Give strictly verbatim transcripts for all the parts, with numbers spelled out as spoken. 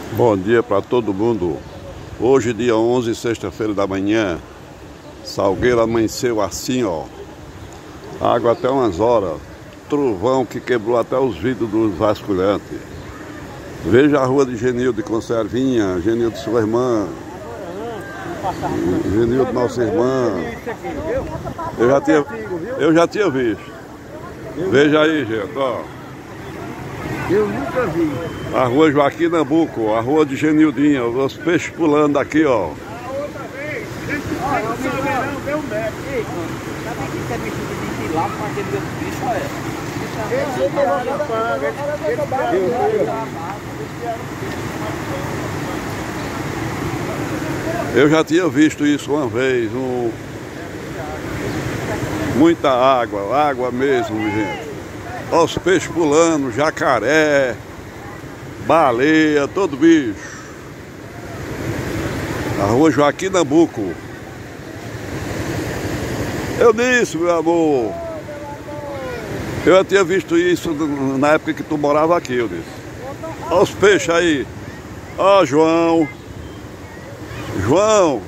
Bom dia para todo mundo. Hoje, dia onze, sexta-feira da manhã, Salgueiro amanheceu assim, ó. Água até umas horas. Trovão que quebrou até os vidros dos vasculhantes. Veja a rua de Genildo de Conservinha, Genildo de sua irmã, Genildo de nossa irmã. Eu já tinha, eu já tinha visto. Veja aí, gente, ó. Eu nunca vi. A rua Joaquim Nabuco, a rua de Genildinha, os peixes pulando aqui, ó. A outra vez, olha, o Salgueirão deu um metro. Ei, sabe que isso é bicho de bicho lá com aquele outro bicho, olha? Esse é o paga, Eu já tinha visto isso uma vez, um... muita água, água mesmo, gente. Olha os peixes pulando, jacaré, baleia, todo bicho. A rua Joaquim Nabuco. Eu disse, meu amor. Eu já tinha visto isso na época que tu morava aqui, eu disse. Olha os peixes aí. Ó, João. João.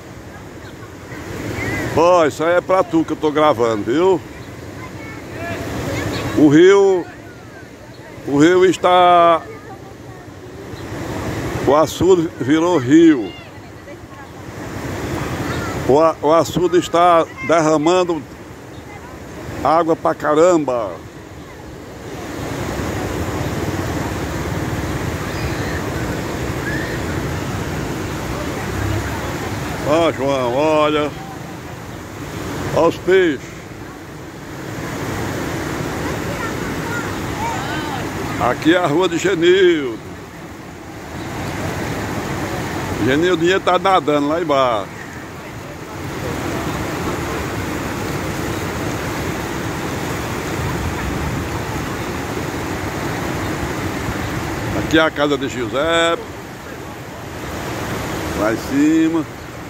Ó, isso aí é pra tu que eu tô gravando, viu? O rio, o rio está, o açude virou rio. O, o açude está derramando água pra caramba. Ó, João, olha. Olha os peixes. Aqui é a rua de Genildo. Genildinha tá nadando lá embaixo. Aqui é a casa de José. Lá em cima.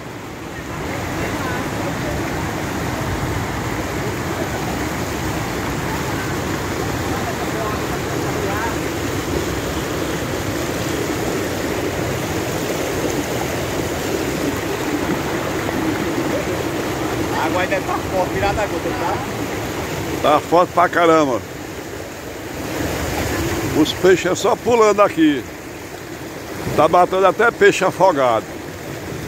A água ainda tá forte, virada a gota, tá? Tá forte pra caramba. Os peixes é só pulando aqui. Tá batendo até peixe afogado.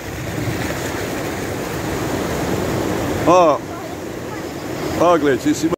Ó. Ó, Gleice, em cima.